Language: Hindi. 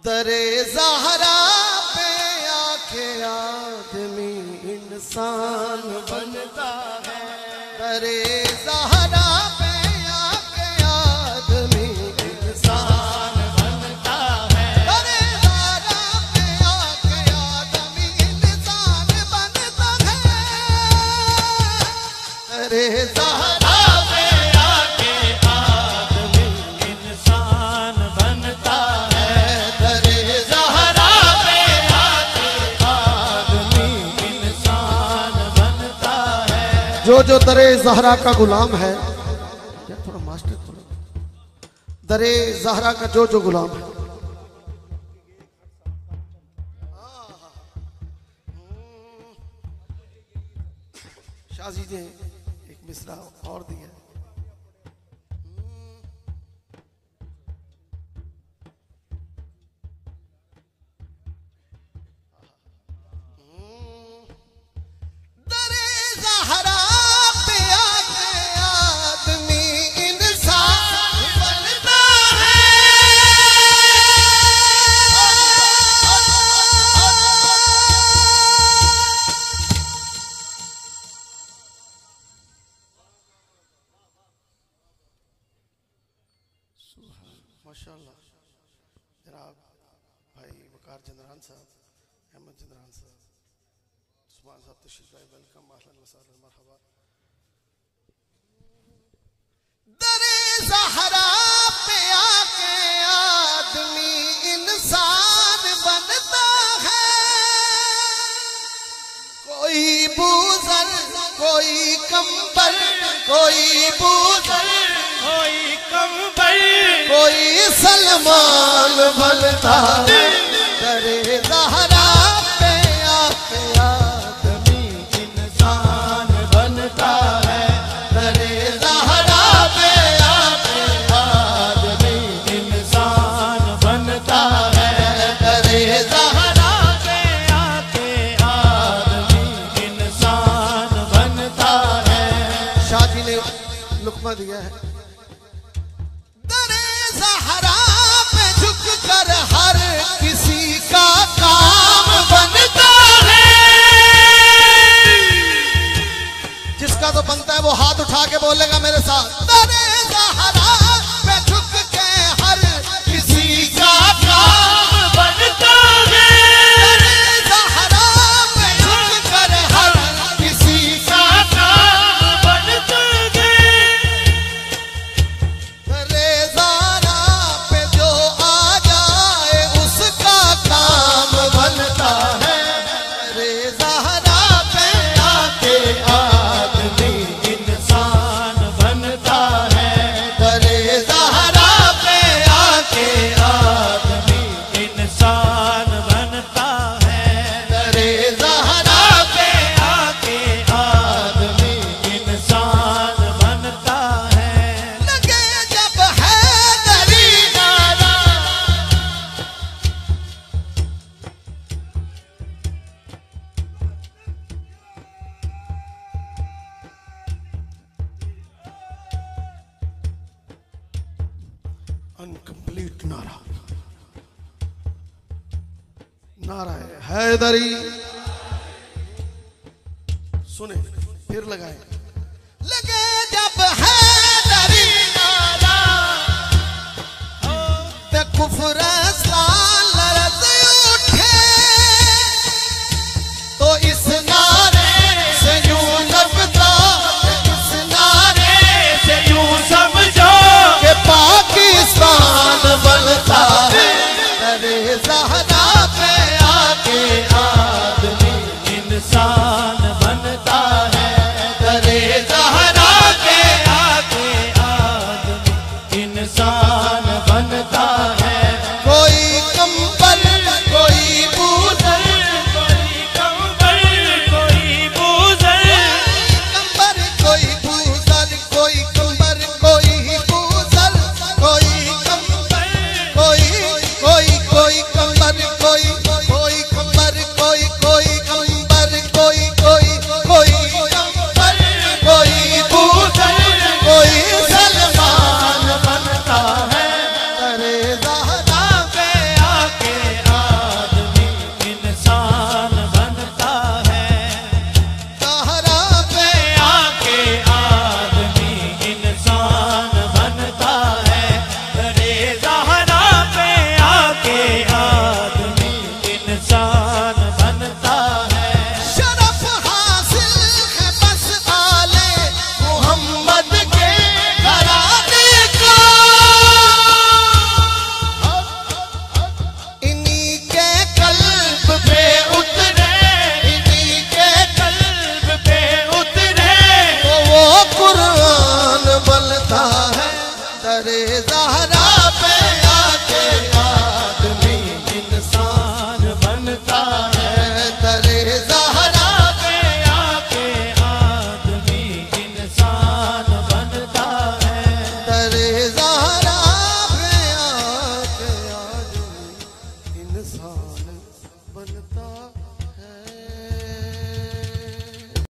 दरे ज़हरा पे आके आदमी इंसान बनता है। दरे ज़हरा पे आके आदमी इंसान बनता है। दरे ज़हरा पे आके आदमी इंसान बनता है। दरे ज़हरा पे आके आदमी इंसान बनता है। दरे ज़हरा पे आके आदमी इंसान बनता है। जो दरे ज़हरा का गुलाम है, यार थोड़ा मास्टर थोड़ा, दरे ज़हरा का जो गुलाम है, शाजी ने एक मिसरा और दिया। दरे ज़हरा पे आके आदमी इंसान बनता है। माशाअल्लाह जनाब भाई वकार चंद्रान साहब, अहमद चंद्रान साहब, उस्मान साहब तशरीफ लाए, वेलकम, अहलन व सहलन, मरहबा। दरे ज़हरा पे आके आदमी इंसान बनता है। कोई बूज़र, कोई कंबल, कोई बूज़र, कोई कंबल, कोई सलमान बनता है। दरे ज़हरा पे आके आदमी इंसान बनता है। दरे ज़हरा पे आके आदमी इंसान बनता है। दरे ज़हरा पे आके आदमी इंसान बनता है। शादी ने लुक़मा दिया है। दरे ज़हरा पे झुक कर हर किसी का काम बनता है। जिसका तो बनता है वो हाथ उठा के बोलेगा मेरे साथ। दरे ज़हरा पे झुक के हर किसी का काम बनता है। दरे ज़हरा पे झुक कर हर किसी का काम बनता है। दरे ज़हरा पे जो आ जाए उसका काम बनता है। दरे ज़हरा पे आके आदमी इंसान बनता है। दरे ज़हरा पे आके आदमी इंसान बनता है। दरे ज़हरा पे आके आदमी इंसान बनता है। लगे जब है दरी नारा, अनकम्प्लीट नारा, नारा है हैदरी। सुने फिर लगाए। लगे जब हैदरी नारा, ते कुफ्रस्तान लरज़ उठे। तो इस नारे से यूं नबता, इस नारे से यूं समझो के पाकिस्तान बनता है। दरे ज़हरा पे आके आदमी इंसान बनता है। दरे ज़हरा पे आके आदमी इंसान बनता है। कोई इंसान बनता